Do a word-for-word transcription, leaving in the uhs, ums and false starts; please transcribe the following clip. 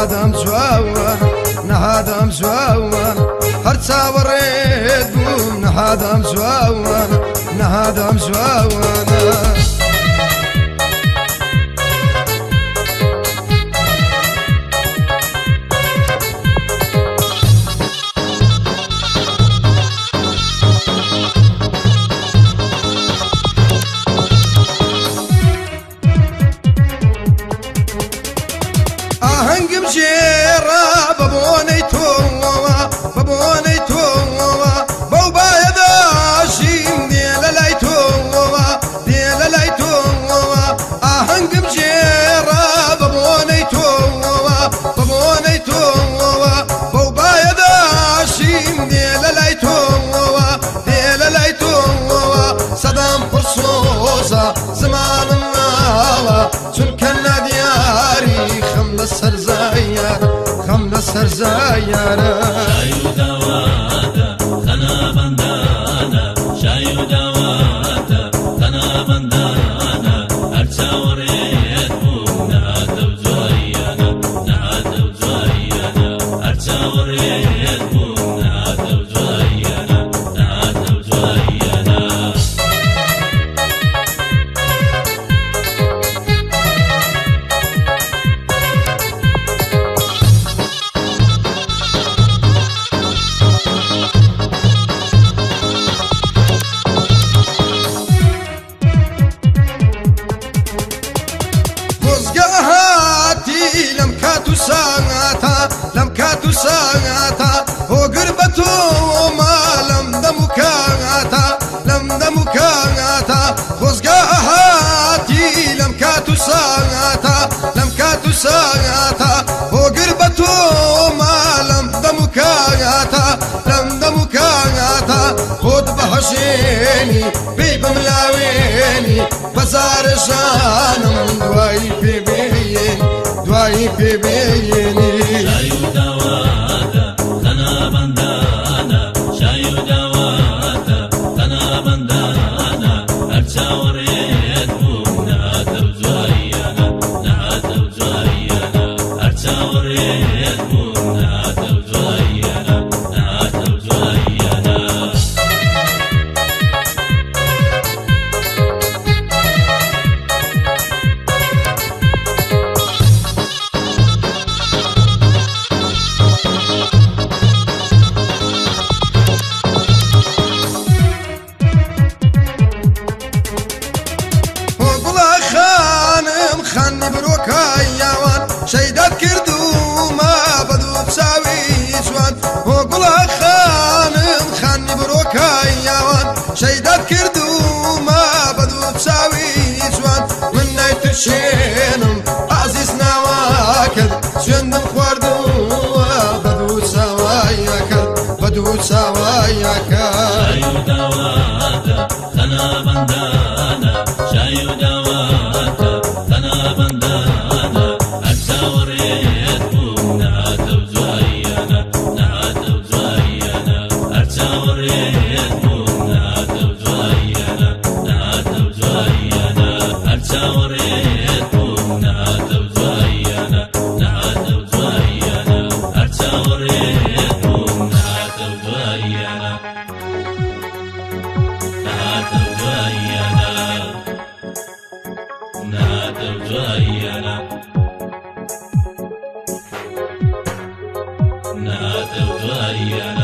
نهادم زواوان نهادم زواوان هرتا وريد بوم نهادم زواوان نهادم زواوان هنقم جيرا بابوني توما بابوني توما بوبا يداشين ديلا لاي توما ديلا لاي توما هنقم جيرا بابوني توما بابوني توما بوبا يداشين ديلا لاي توما ديلا لاي توما صدام خصوصا زمان النالا تنكنا دياري خمل السرزايار خمل السرزايار شايو دوادا خنا بندانا شايو دوادا خنا بندانا أرجع وريت بونا دوزايانا نهادو زايانا أرجع وريت بونا دوزايانا نهادو زايانا لم كاتو ساعتا لم كاتو ساعتا هو قربتو ما لم دمو كاتا لم دمو كاتا خزقاتي لم كاتو ساعتا لم كاتو ساعتا هو قربتو ما لم دمو كاتا لم دمو كاتا خود بهشيني بيب ملاويني بزار جانم دواي في بيني دواي في بيني شايو دوادا خنا بندانا شايو دوادا خنا بندانا أرجع وريت بونا دوزايانا نهادو زايانا أرجع وريت بونا دوزايانا نهادو زايانا خاني بروكا ياوان شيدات كردو ما بدو تساوي سوان وقولها خانم خاني بروكا ياوان شيدات كردو ما بدو تساوي سوان من نايت الشينم عزيز نواكد سندم خواردو بدو سواياكد بدو سواياكد شايو دوادا خنا بندانا شايو دوادا خنا بندانا أرجع وريت بونا دوزايانا نهادو زايانا أرجع وريت بونا دوزايانا نهادو زايانا أرجع وريت بونا دوزايانا نهادو زايانا أرجع وريت بونا دوزايانا نهادو زايانا نهادو زايانا نهادو زايانا